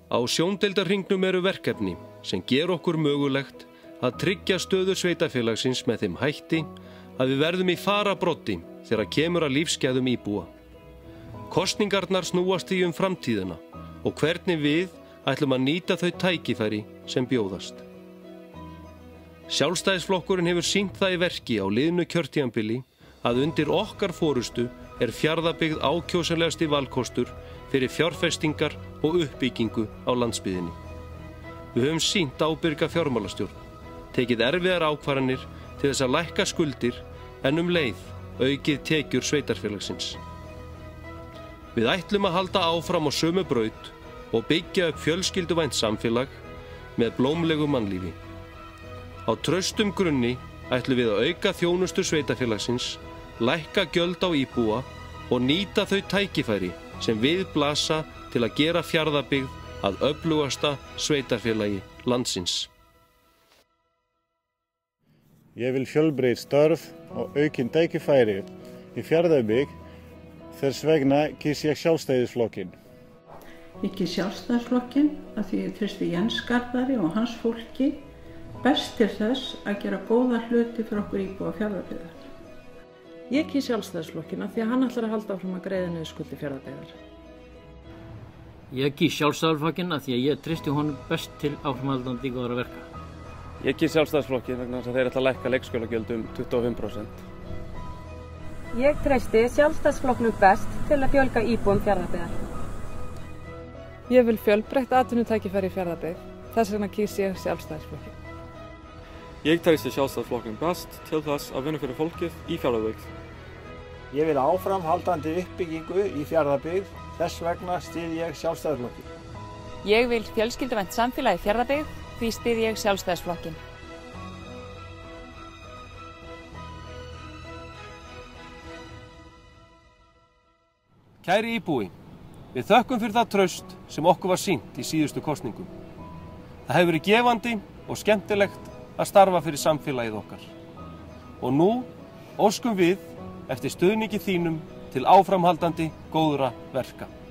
Á sjóndeildarhringnum eru verkefni sem ger okkur mögulegt að tryggja stöðu sveitarfélagsins með þeim hætti að við verðum í fararbroddi þegar kemur að lífsgæðum íbúa. Kosningarnar snúast því framtíðina og hvernig við ætlum að nýta þau tækifæri sem bjóðast. Sjálfstæðisflokkurinn hefur sýnt það í verki á liðnu kjörtímabili að undir okkar forystu Fjarðabyggð ákjósanlegasti valkostur fyrir fjárfestingar og uppbyggingu á landsbyggðinni. Við höfum sýnt ábyrga fjármálastjórn, tekið erfiðar ákvarðanir til þess að lækka skuldir en leið aukið tekjur sveitarfélagsins. Við ætlum að halda áfram á sömu braut og byggja upp fjölskylduvænt samfélag með blómlegu mannlífi. Á traustum grunni ætlum við að auka þjónustu sveitarfélagsins, lækka gjöld á íbúa og nýta þau tækifæri sem við blasa til að gera Fjarðabyggð að öflugasta sveitarfélagi landsins. Ég vil fjölbreytt störf og aukin tækifæri í Fjarðabyggð, þess vegna kýs ég Sjálfstæðisflokkinn. Ég kýs Sjálfstæðisflokkinn af því ég treysti Jens Garðari og hans fólki best til þess að gera góða hluti fyrir okkur íbúa Fjarðabyggðar. Ég kýs Sjálfstæðisflokkinn af því að hann ætlar að halda áfram að greiða niður skuldir Fjarðabyggðar. Ég kýs Sjálfstæðisflokkinn af því að ég treysti honum best til áframhaldandi góðra verka. Ég kýs Sjálfstæðisflokkinn vegna þess að þeir ætla að lækka leikskólagjöld 25%. Ég treysti Sjálfstæðisflokknum best til að fjölga íbúum Fjarðabyggðar. Ég vil fjölbreytt atvinnutækifæri í Fjarðabyggð, þess vegna kýs ég Sjálfstæðisflokkinn. Ég treysti Sjálfstæðisflokknum best til þess að vinna fyrir fólkið í Fjarðabyggð. Ég vil áframhaldandi uppbyggingu í Fjarðabyggð, þess vegna styð ég Sjálfstæðisflokkinn. Ég vil fjölskylduvænt samfélagi í Fjarðabyggð, því styð ég Sjálfstæðisflokkinn. Kæri íbúi, við þökkum fyrir það traust sem okkur var sýnt í síðustu kosningum. Það hefur verið gefandi og skemmtilegt að starfa fyrir samfélagið okkar. Og nú óskum við eftir stuðningi þínum til áframhaldandi góðra verka.